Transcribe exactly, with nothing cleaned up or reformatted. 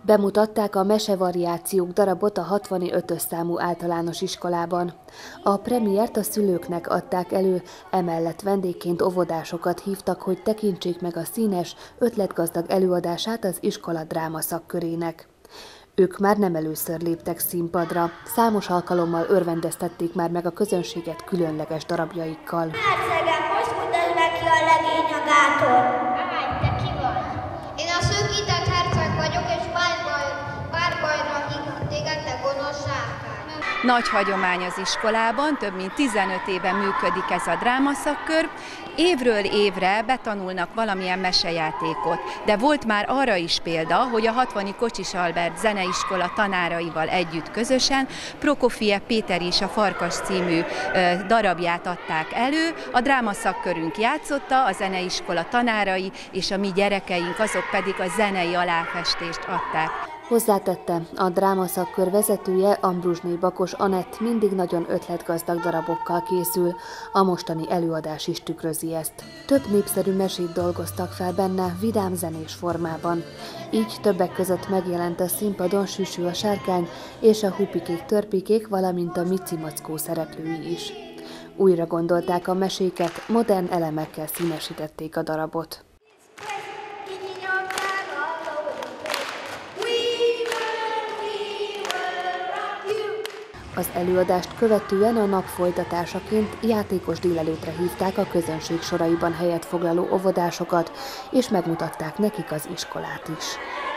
Bemutatták a Mesevariációk darabot a hatvaniötös számú általános iskolában. A premiért a szülőknek adták elő, emellett vendégként óvodásokat hívtak, hogy tekintsék meg a színes, ötletgazdag előadását az iskola dráma szakkörének. Ők már nem először léptek színpadra, számos alkalommal örvendeztették már meg a közönséget különleges darabjaikkal. Hercegem, most mutasd meg ki a legény a gáton! Állj, te ki vagy? Én a szökített herceg vagyok, és párbajra hívnak téged, te gonosz zsákmány. Nagy hagyomány az iskolában, több mint tizenöt éve működik ez a drámaszakkör. Évről évre betanulnak valamilyen mesejátékot, de volt már arra is példa, hogy a hatvani Kocsis Albert zeneiskola tanáraival együtt közösen Prokofiev Péter és a Farkas című darabját adták elő. A drámaszakkörünk játszotta, a zeneiskola tanárai és a mi gyerekeink azok pedig a zenei aláfestést adták. Hozzátette, a drámaszakkör vezetője, Ambrusné Bakos Anett mindig nagyon ötletgazdag darabokkal készül, a mostani előadás is tükrözi ezt. Több népszerű mesét dolgoztak fel benne vidám zenés formában. Így többek között megjelent a színpadon Süsű a sárkány és a Hupikék-törpikék, valamint a Mici Mackó szereplői is. Újra gondolták a meséket, modern elemekkel színesítették a darabot. Az előadást követően a nap folytatásaként játékos délelőtre hívták a közönség soraiban helyet foglaló óvodásokat, és megmutatták nekik az iskolát is.